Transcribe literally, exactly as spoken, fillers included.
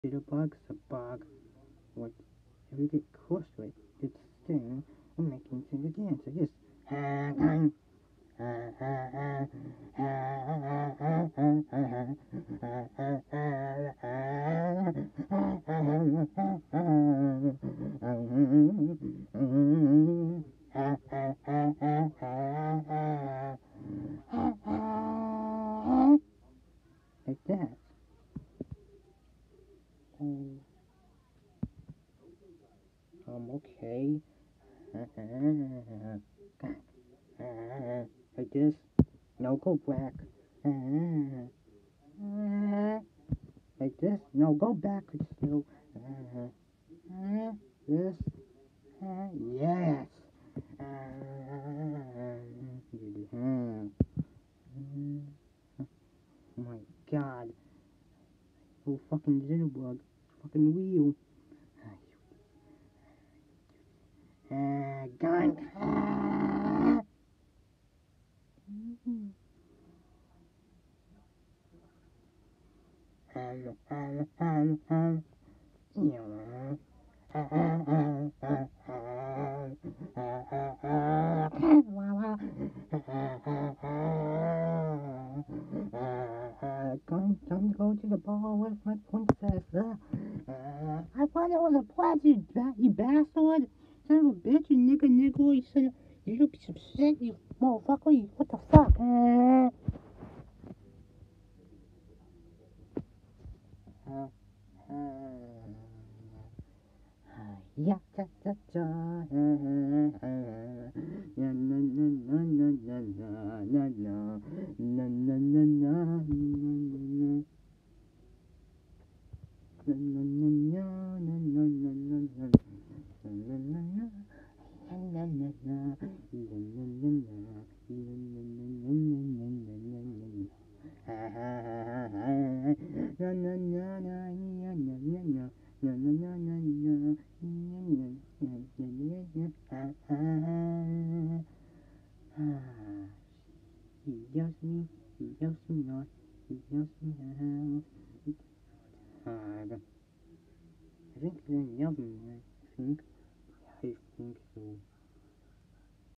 Jitterbug's a bug. What if you get close to it, it sting and make you sing again. So just hang like that. Um, um okay. Like this. No, go back. Like this. No, go backwards still. This. Yes. Oh my god. Oh fucking Jitterbug. Fucking wheel. Uh, gun. Um, um, um, um. Yeah. Going, time to go to the ball with my princess. Uh, I thought it was a pledge, you, ba- you bastard. Son of a bitch, you nigga, nigga, you son of, you look upset, you motherfucker, you, what the fuck? Uh, uh, uh. Yeah, cha cha cha. Na na na na na na na na na na na na na. Na na na na na na na na na. Na na na na. Na na na na. Na na na na. Na na na na na na na na na. Ha ha ha ha ha. Na na na na na na na na. Na na na na na. He loves me, he loves me not, he loves me now. Hard. I think they love me, I think.